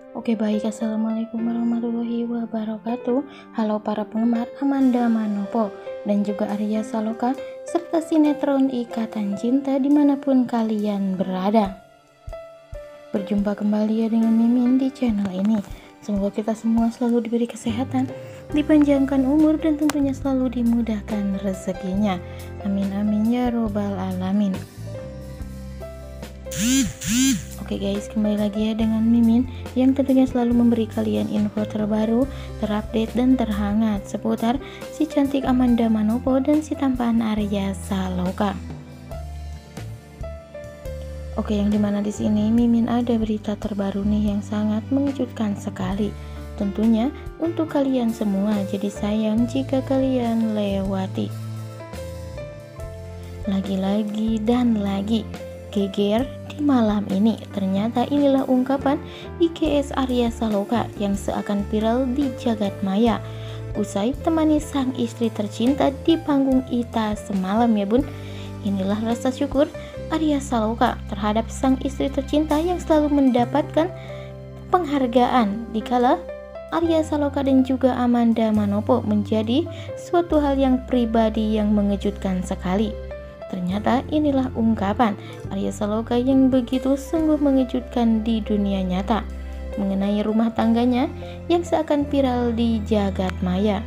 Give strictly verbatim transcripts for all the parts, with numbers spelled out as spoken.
Oke baik, assalamualaikum warahmatullahi wabarakatuh. Halo para penggemar Amanda Manopo dan juga Arya Saloka serta sinetron Ikatan Cinta dimanapun kalian berada. Berjumpa kembali ya dengan Mimin di channel ini. Semoga kita semua selalu diberi kesehatan, dipanjangkan umur, dan tentunya selalu dimudahkan rezekinya. Amin amin ya robbal alamin. Oke guys, kembali lagi ya dengan Mimin yang tentunya selalu memberi kalian info terbaru, terupdate, dan terhangat seputar si cantik Amanda Manopo dan si tampan Arya Saloka. Oke, yang dimana di sini Mimin ada berita terbaru nih yang sangat mengejutkan sekali. Tentunya untuk kalian semua, jadi sayang jika kalian lewati. Lagi-lagi dan lagi geger di malam ini. Ternyata inilah ungkapan I G S Arya Saloka yang seakan viral di jagat maya usai temani sang istri tercinta di panggung Ita semalam ya bun. Inilah rasa syukur Arya Saloka terhadap sang istri tercinta yang selalu mendapatkan penghargaan dikala Arya Saloka dan juga Amanda Manopo menjadi suatu hal yang pribadi yang mengejutkan sekali. Ternyata inilah ungkapan Arya Saloka yang begitu sungguh mengejutkan di dunia nyata mengenai rumah tangganya yang seakan viral di jagat maya.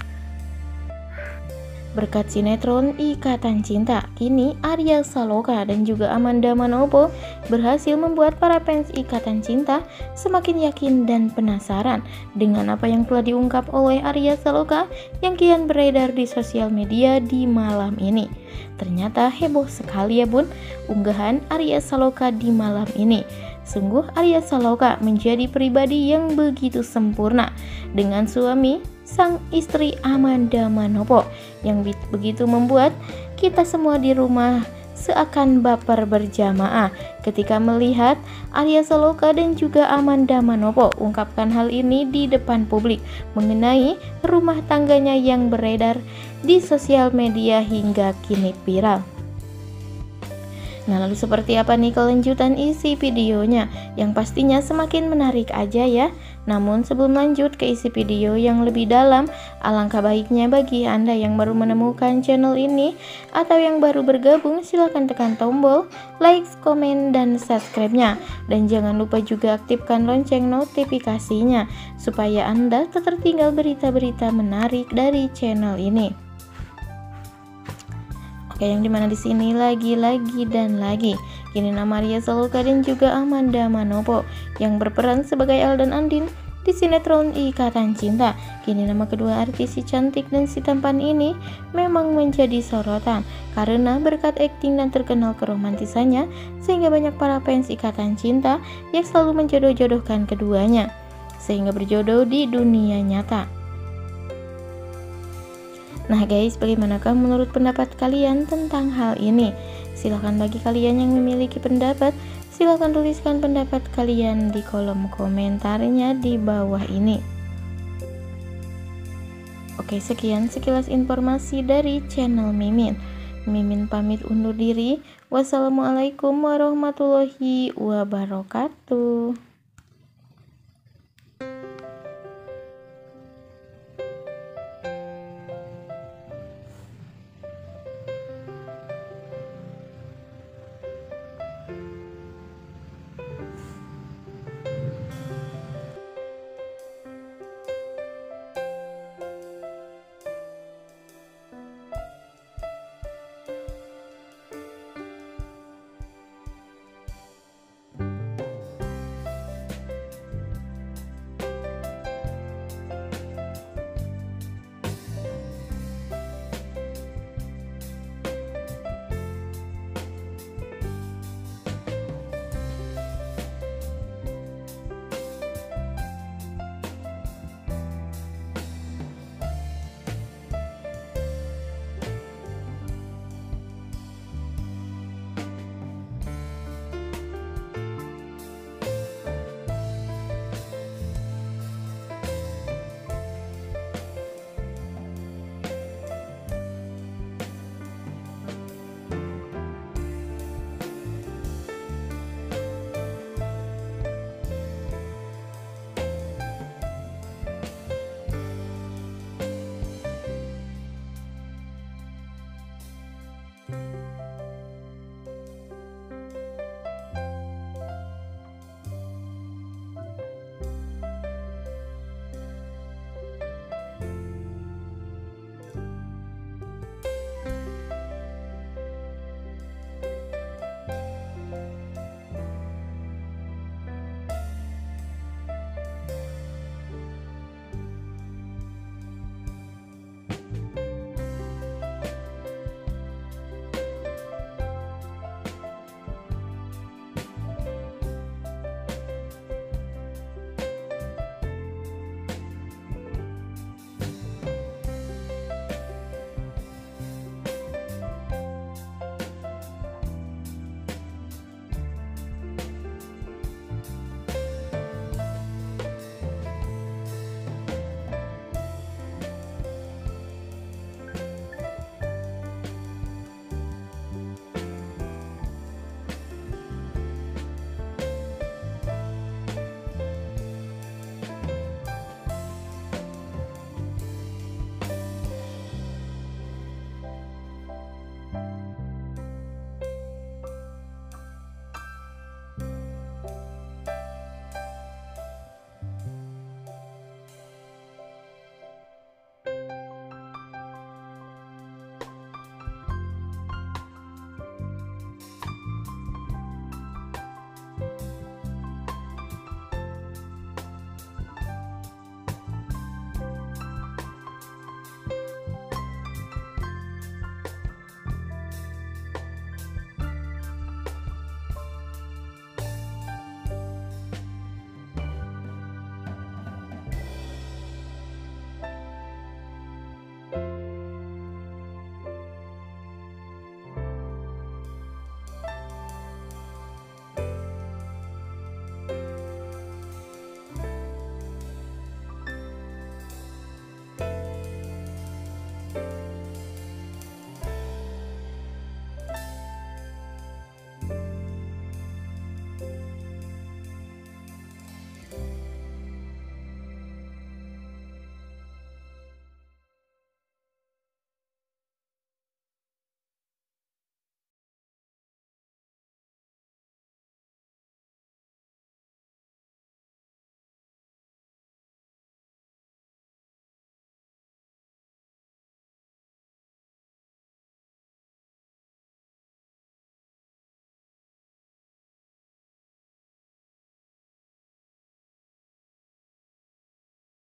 Berkat sinetron Ikatan Cinta, kini Arya Saloka dan juga Amanda Manopo berhasil membuat para fans Ikatan Cinta semakin yakin dan penasaran dengan apa yang telah diungkap oleh Arya Saloka yang kian beredar di sosial media di malam ini. Ternyata heboh sekali ya bun unggahan Arya Saloka di malam ini. Sungguh Arya Saloka menjadi pribadi yang begitu sempurna dengan suami sang istri Amanda Manopo yang begitu membuat kita semua di rumah seakan baper berjamaah ketika melihat Arya Saloka dan juga Amanda Manopo ungkapkan hal ini di depan publik mengenai rumah tangganya yang beredar di sosial media hingga kini viral. Nah, lalu seperti apa nih kelanjutan isi videonya yang pastinya semakin menarik aja ya. Namun sebelum lanjut ke isi video yang lebih dalam, alangkah baiknya bagi Anda yang baru menemukan channel ini atau yang baru bergabung, silahkan tekan tombol like, komen, dan subscribe-nya. Dan jangan lupa juga aktifkan lonceng notifikasinya supaya Anda tak tertinggal berita-berita menarik dari channel ini. Oke, yang dimana di sini lagi-lagi dan lagi kini nama Arya Saloka dan juga Amanda Manopo yang berperan sebagai El dan Andin di sinetron Ikatan Cinta. Kini nama kedua artis si cantik dan si tampan ini memang menjadi sorotan karena berkat akting dan terkenal keromantisannya sehingga banyak para fans Ikatan Cinta yang selalu menjodoh-jodohkan keduanya sehingga berjodoh di dunia nyata. Nah guys, bagaimanakah menurut pendapat kalian tentang hal ini? Silahkan bagi kalian yang memiliki pendapat, silahkan tuliskan pendapat kalian di kolom komentarnya di bawah ini. Oke, sekian sekilas informasi dari channel Mimin. Mimin pamit undur diri. Wassalamualaikum warahmatullahi wabarakatuh.